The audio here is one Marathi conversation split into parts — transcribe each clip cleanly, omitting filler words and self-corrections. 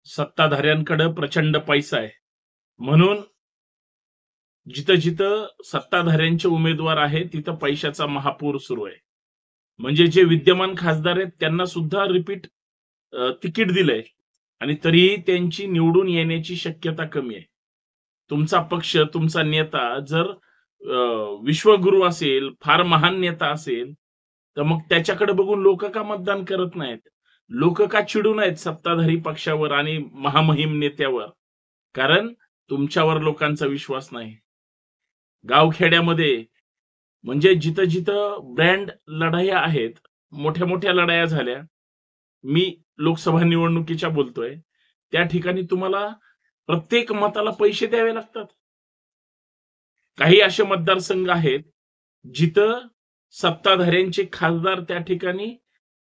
सत्ताधाऱ्यांकडे प्रचंड पैसा आहे. म्हणून जिथं जिथं सत्ताधाऱ्यांचे उमेदवार आहेत तिथं पैशाचा महापूर सुरू आहे. म्हणजे जे विद्यमान खासदार आहेत त्यांना सुद्धा रिपीट तिकीट दिलंय आणि तरीही त्यांची निवडून येण्याची शक्यता कमी आहे. तुमचा पक्ष, तुमचा नेता जर विश्वगुरू असेल, फार महान नेता असेल, तर मग त्याच्याकडे बघून लोक का मतदान करत नाहीत? लोक का चिडून आहेत सत्ताधारी पक्षावर आणि महामहिम नेत्यावर? कारण तुमच्यावर लोकांचा विश्वास नाही. गावखेड्यामध्ये म्हणजे जिथं जिथं ब्रँड लढाया आहेत, मोठ्या मोठ्या लढाया झाल्या. मी लोकसभा निवडणुकीच्या बोलतोय. त्या ठिकाणी तुम्हाला प्रत्येक मताला पैसे द्यावे लागतात. काही असे मतदारसंघ आहेत जिथं सत्ताधाऱ्यांचे खासदार त्या ठिकाणी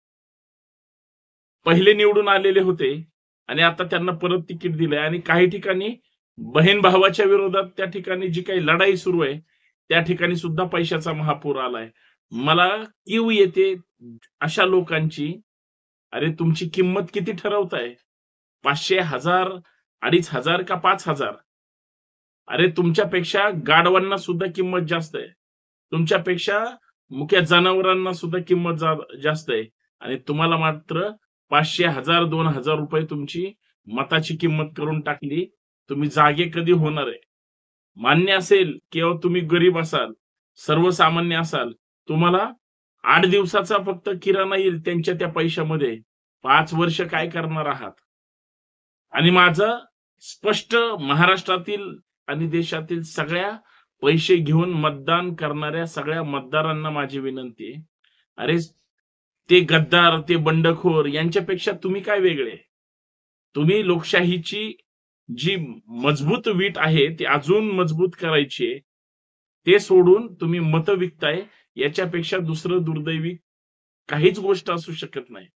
पहिले निवडून आलेले होते आणि आता त्यांना परत तिकीट दिलंय आणि काही ठिकाणी बहीण भावाच्या विरोधात त्या ठिकाणी जी काही लढाई सुरू आहे त्या ठिकाणी सुद्धा पैशाचा महापूर आलाय. मला कीव येते अशा लोकांची. अरे तुमची किंमत किती ठरवताय? 500, 1000, 2500 का 5000? अरे तुमच्यापेक्षा गाढवांना सुद्धा किंमत जास्त आहे. तुमच्यापेक्षा मुक्या जनावरांना सुद्धा किंमत जास्त आहे आणि तुम्हाला मात्र 500, 1000, 2000 रुपये तुमची मताची किंमत करून टाकली. तुम्ही जागे कधी होणार आहे? मान्य असेल किंवा तुम्ही गरीब असाल, सर्वसामान्य असाल, तुम्हाला 8 दिवसाचा फक्त किराणा येईल त्यांच्या त्या पैशामध्ये. 5 वर्ष काय करणार आहात? आणि माझं स्पष्ट महाराष्ट्रातील आणि देशातील सगळ्या पैसे घेऊन मतदान करणाऱ्या सगळ्या मतदारांना माझी विनंती आहे. अरे ते गद्दार, ते बंडखोर यांच्यापेक्षा तुम्ही काय वेगळे? तुम्ही लोकशाहीची जी मजबूत वीट आहे ती अजून मजबूत करायची आहे. ते सोडून तुम्ही मतं विकताय. याच्यापेक्षा दुसरं दुर्दैवी काहीच गोष्ट असू शकत नाही.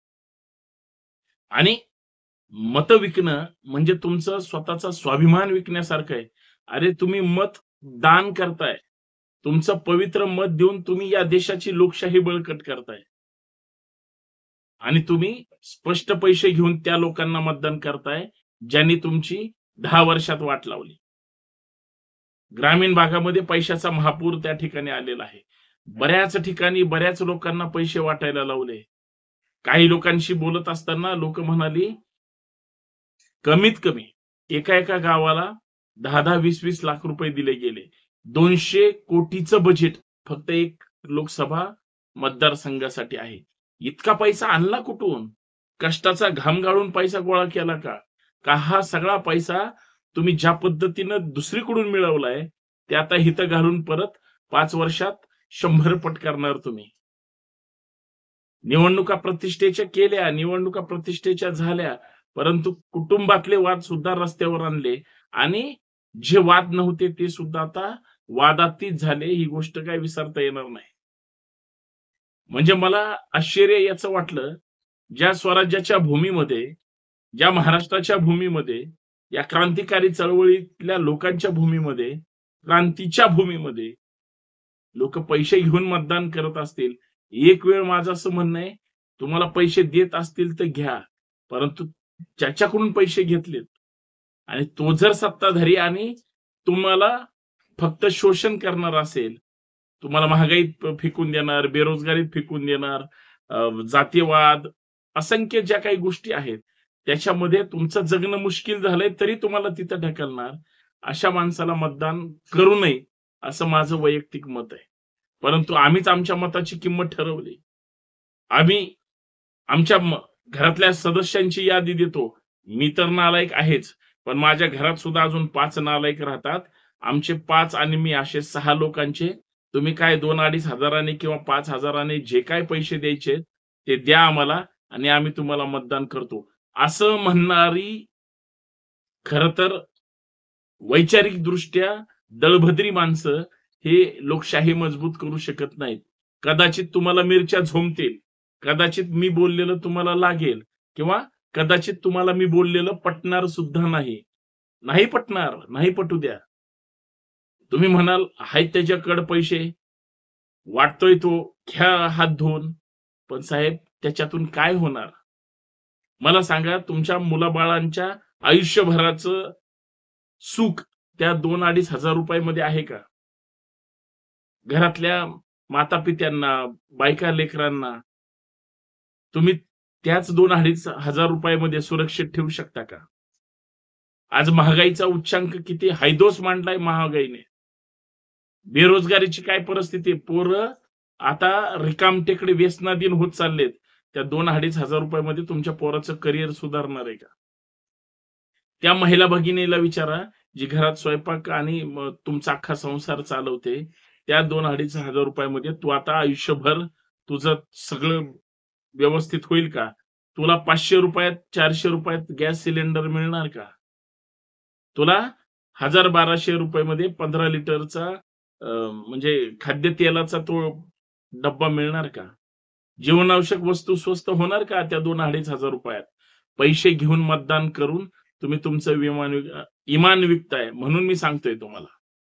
आणि मतं विकणं म्हणजे तुमचं स्वतःचा स्वाभिमान विकण्यासारखं आहे. अरे तुम्ही मत दान करताय. तुमचं पवित्र मत देऊन तुम्ही या देशाची लोकशाही बळकट करताय. आणि तुम्ही स्पष्ट पैसे घेऊन त्या लोकांना मतदान करताय ज्यांनी तुमची 10 वर्षात वाट लावली. ग्रामीण भागामध्ये पैशाचा महापूर त्या ठिकाणी आलेला आहे. बऱ्याच ठिकाणी बऱ्याच लोकांना पैसे वाटायला लावले. काही लोकांशी बोलत असताना लोक म्हणाली कमीत कमी एका एका गावाला 10-10, 20-20 लाख रुपये दिले गेले. 200 कोटीचं बजेट फक्त एक लोकसभा मतदारसंघासाठी आहे. इतका पैसा आणला कुठून? कष्टाचा घाम गाळून पैसा गोळा केला का? का हा सगळा पैसा तुम्ही ज्या पद्धतीनं दुसरीकडून मिळवलाय ते आता हिथं घालून परत 5 वर्षात 100 पट करणार तुम्ही? निवडणुका प्रतिष्ठेच्या केल्या, निवडणुका प्रतिष्ठेच्या झाल्या, परंतु कुटुंबातले वाद सुद्धा रस्त्यावर आणले आणि जे वाद नव्हते ते सुद्धा आता वादातीत झाले. ही गोष्ट काय विसरता येणार नाही. म्हणजे मला आश्चर्य याचं वाटलं, ज्या स्वराज्याच्या भूमीमध्ये, ज्या महाराष्ट्राच्या भूमीमध्ये, या क्रांतिकारी चळवळीतल्या लोकांच्या भूमीमध्ये, क्रांतीच्या भूमीमध्ये लोक पैसे घेऊन मतदान करत असतील. एक वेळ माझं असं म्हणणं आहे, तुम्हाला पैसे देत असतील तर घ्या, परंतु ज्याच्याकडून पैसे घेतलेत आणि तो जर सत्ताधारी आणि तुम्हाला फक्त शोषण करणार असेल, तुम्हाला महागाईत फेकून देणार, बेरोजगारीत फेकून देणार, जातीयवाद, असंख्य ज्या काही गोष्टी आहेत त्याच्यामध्ये तुमचं जगणं मुश्किल झालंय तरी तुम्हाला तिथं ढकलणार, अशा माणसाला मतदान करू नये असं माझं वैयक्तिक मत आहे. परंतु आम्हीच आमच्या मताची किंमत ठरवली. आम्ही आमच्या घरातल्या सदस्यांची यादी देतो. मी तर नालायक आहेच, पण माझ्या घरात सुद्धा अजून 5 नालायक राहतात. आमचे 5 आणि मी असे 6 लोकांचे तुम्ही काय 2-2.5 हजाराने किंवा 5,000 जे काय पैसे द्यायचे ते द्या आम्हाला आणि आम्ही तुम्हाला मतदान करतो, असं म्हणणारी खरं तर वैचारिक दृष्ट्या दळभद्री माणसं हे लोकशाही मजबूत करू शकत नाहीत. कदाचित तुम्हाला मिरच्या झोंबतील, कदाचित मी बोललेलं तुम्हाला लागेल किंवा कदाचित तुम्हाला मी बोललेलं पटणार सुद्धा नाही. नाही पटणार, नाही पटू द्या. तुम्ही म्हणाल आहेत त्याच्याकडे पैसे, वाटतोय तो, घ्या हात धुवून. पण साहेब त्याच्यातून काय होणार? मला सांगा, तुमच्या मुलाबाळांच्या आयुष्यभराचं सुख त्या 2-2.5 हजार रुपयामध्ये आहे का? घरातल्या माता-पित्यांना, बायका लेकरांना तुम्ही त्याच 2-2.5 हजार रुपयामध्ये सुरक्षित ठेवू शकता का? आज महागाईचा उच्चांक किती हैदोस मांडलाय महागाईने. बेरोजगारीची काय परिस्थिती आहे? पोरं आता रिकामटेकडे व्यसनाधीन होत चाललेत. त्या 2-2.5 हजार रुपयामध्ये तुमच्या पोराचं करिअर सुधारणार आहे का? त्या महिला भगिनीला विचारा, जी घरात स्वयंपाक आणि तुमचा अख्खा संसार चालवते. त्या 2-2.5 हजार रुपयामध्ये तू आता आयुष्यभर तुझं सगळं व्यवस्थित होईल का? तुला ₹500 ₹400 गॅस सिलेंडर मिळणार का? तुला ₹1000-1200 15 लिटरचा म्हणजे खाद्यतेलाचा तो डब्बा मिळणार का? जीवनावश्यक वस्तू स्वस्त होणार का त्या 2-2.5 हजार रुपयात? पैसे घेऊन मतदान करून तुम्ही तुमचं इमान विकताय. म्हणून मी सांगतोय तुम्हाला,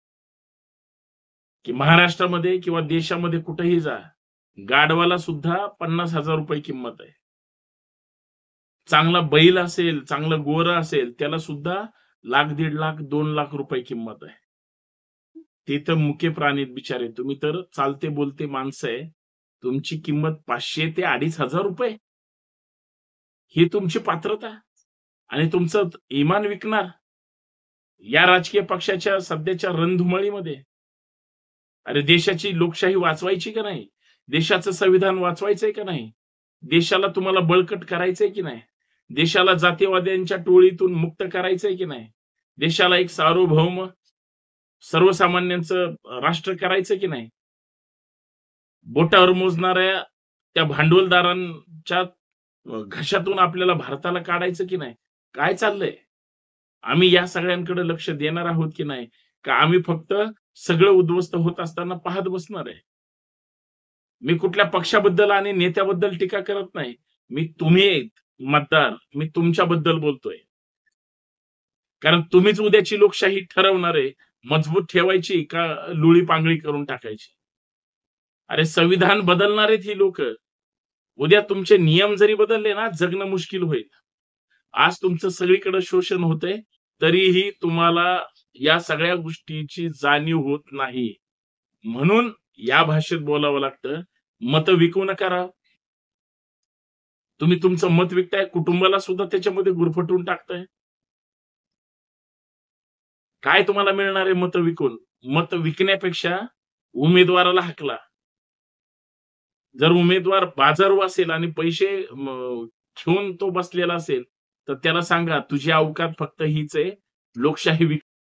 की महाराष्ट्रामध्ये किंवा देशामध्ये कुठेही जा, गाढवाला सुद्धा ₹50,000 किंमत आहे. चांगला बैल असेल, चांगलं गोरं असेल, त्याला सुद्धा लाख, 1.5 लाख, 2 लाख रुपये किंमत आहे. ते तर मुके प्राणी आहेत बिचारे. तुम्ही तर चालते बोलते माणसं आहे. तुमची किंमत 500 ते ₹2,500 ही तुमची पात्रता आणि तुमचं इमान विकणार या राजकीय पक्षाच्या सध्याच्या रणधुमाळीमध्ये. अरे देशाची लोकशाही वाचवायची का नाही? देशाचं संविधान वाचवायचंय का नाही? देशाला तुम्हाला बळकट करायचंय की नाही? देशाला जातीवाद्यांच्या टोळीतून मुक्त करायचंय की नाही? देशाला एक सार्वभौम सर्वसामान्यांचं राष्ट्र करायचं की नाही? बोटावर मोजणाऱ्या त्या भांडवलदारांच्या घशातून आपल्याला भारताला काढायचं की नाही? काय चाललंय? आम्ही या सगळ्यांकडे लक्ष देणार आहोत की नाही? का आम्ही फक्त सगळं उद्ध्वस्त होत असताना पाहत बसणार आहे? मी कुठल्या पक्षाबद्दल आणि नेत्याबद्दल टीका करत नाही. तुम्ही मतदार, मी तुमच्याबद्दल बोलतोय. कारण तुम्हीच उद्याची लोकशाही ठरवणार आहे. मजबूत ठेवायची का लुळी पांगळी करून टाकायची? अरे संविधान बदलणार आहेत ही लोक. उद्या तुमचे नियम जरी बदलले ना, जगणं मुश्किल होईल. आज तुमचं सगळीकडे शोषण होतंय, तरीही तुम्हाला या सगळ्या गोष्टीची जाणीव होत नाही. म्हणून या भाषेत बोलावं लागतं, मतं विकू नका राव. तुम्ही तुमचं मत विकताय, कुटुंबाला सुद्धा त्याच्यामध्ये गुरफटवून टाकताय. काय तुम्हाला मिळणार आहे मतं विकून? मत विकण्यापेक्षा उमेदवाराला हाकला. जर उमेदवार बाजारू असेल आणि पैसे घेऊन तो बसलेला असेल, तर त्याला सांगा तुझी अवकात फक्त हीच आहे, लोकशाही